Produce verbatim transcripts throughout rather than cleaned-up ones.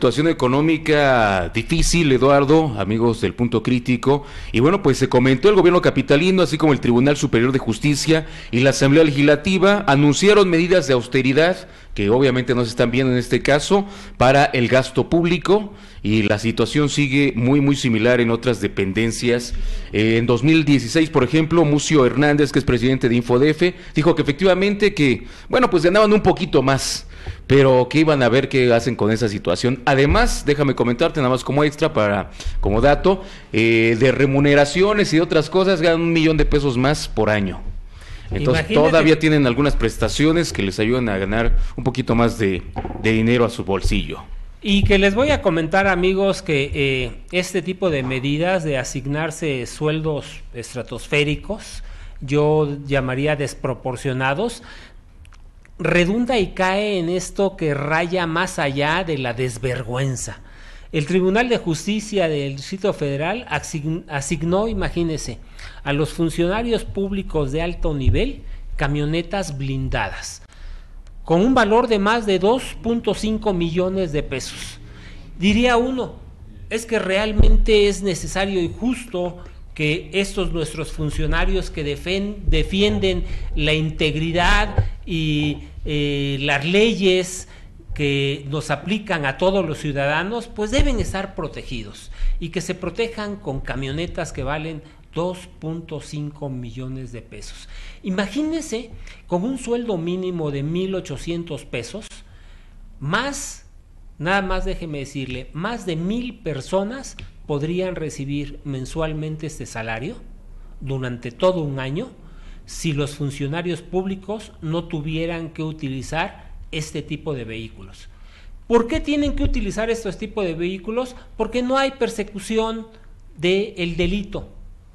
situación económica difícil, Eduardo, amigos del Punto Crítico, y bueno, pues se comentó el gobierno capitalino, así como el Tribunal Superior de Justicia y la Asamblea Legislativa, anunciaron medidas de austeridad, que obviamente no se están viendo en este caso, para el gasto público, y la situación sigue muy muy similar en otras dependencias. Eh, en dos mil dieciséis, por ejemplo, Mucio Hernández, que es presidente de Infodef, dijo que efectivamente que, bueno, pues ganaban un poquito más, pero que iban a ver qué hacen con esa situación. Además, déjame comentarte nada más como extra, para como dato, eh, de remuneraciones y de otras cosas, ganan un millón de pesos más por año. Entonces Imagínate. Todavía tienen algunas prestaciones que les ayudan a ganar un poquito más de, de dinero a su bolsillo. Y que les voy a comentar, amigos, que eh, este tipo de medidas de asignarse sueldos estratosféricos, yo llamaría desproporcionados, redunda y cae en esto que raya más allá de la desvergüenza. El Tribunal de Justicia del Distrito Federal asign, asignó, imagínense, a los funcionarios públicos de alto nivel camionetas blindadas, con un valor de más de dos punto cinco millones de pesos. Diría uno, es que realmente es necesario y justo que estos nuestros funcionarios que defen, defienden la integridad y eh, las leyes que nos aplican a todos los ciudadanos, pues deben estar protegidos, y que se protejan con camionetas que valen dos punto cinco millones de pesos. Imagínense, con un sueldo mínimo de mil ochocientos pesos, más, nada más déjeme decirle, más de mil personas podrían recibir mensualmente este salario durante todo un año si los funcionarios públicos no tuvieran que utilizar este tipo de vehículos. ¿Por qué tienen que utilizar estos tipos de vehículos? Porque no hay persecución del delito.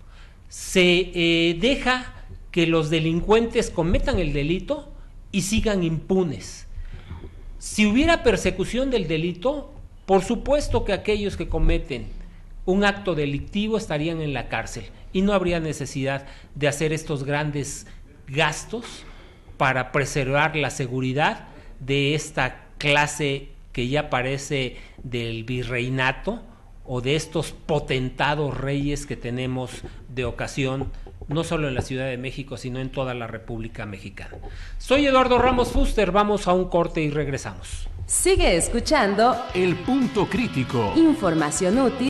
Se eh, deja que los delincuentes cometan el delito y sigan impunes. Si hubiera persecución del delito, por supuesto que aquellos que cometen un acto delictivo estarían en la cárcel y no habría necesidad de hacer estos grandes gastos para preservar la seguridad de esta clase que ya parece del virreinato, o de estos potentados reyes que tenemos de ocasión, no solo en la Ciudad de México, sino en toda la República Mexicana. Soy Eduardo Ramos Fuster, vamos a un corte y regresamos. Sigue escuchando El Punto Crítico. Información útil